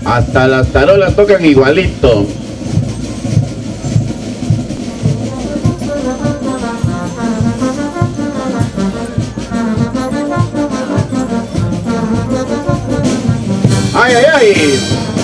Hasta las tarolas tocan igualito. ¡Ay, ay, ay!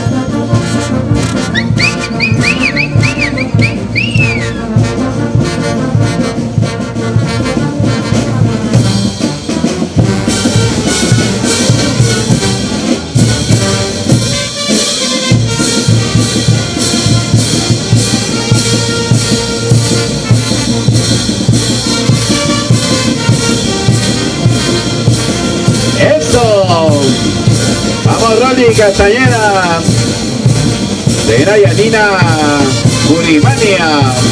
Vamos, Rolly Castañeda de Grayanina Burimania.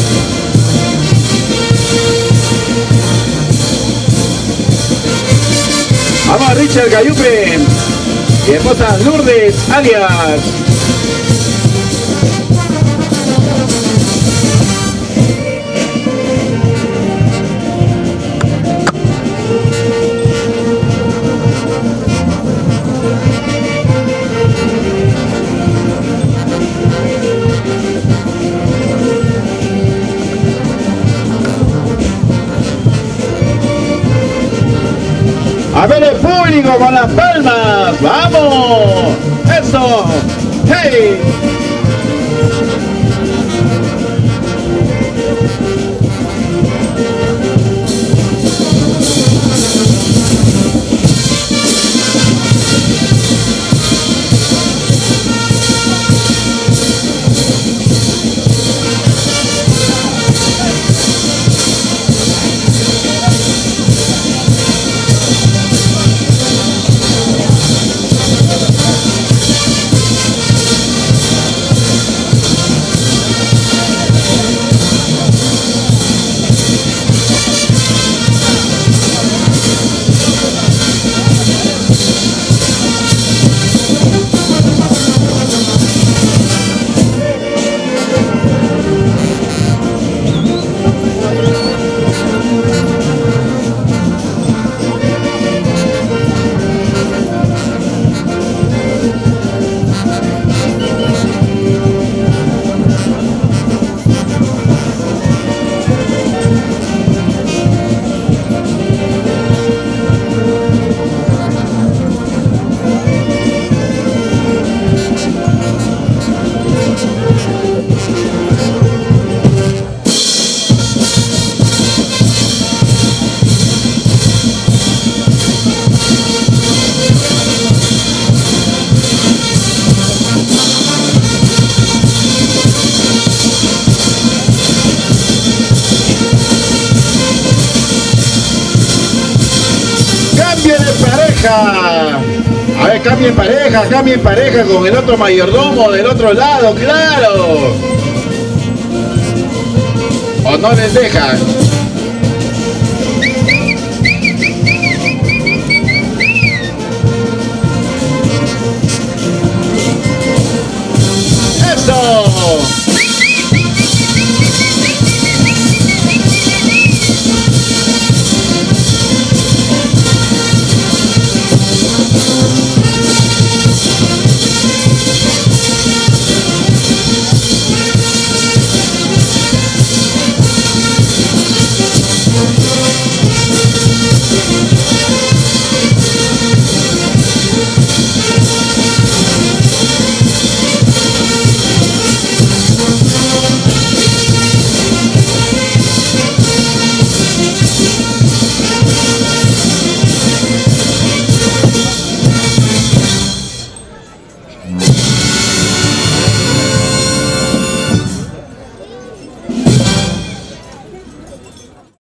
Vamos, Richard Gayupe y esposa Lourdes alias. A ver el público con las palmas, vamos, eso, hey. A ver, cambien pareja con el otro mayordomo del otro lado, claro. O no les dejan.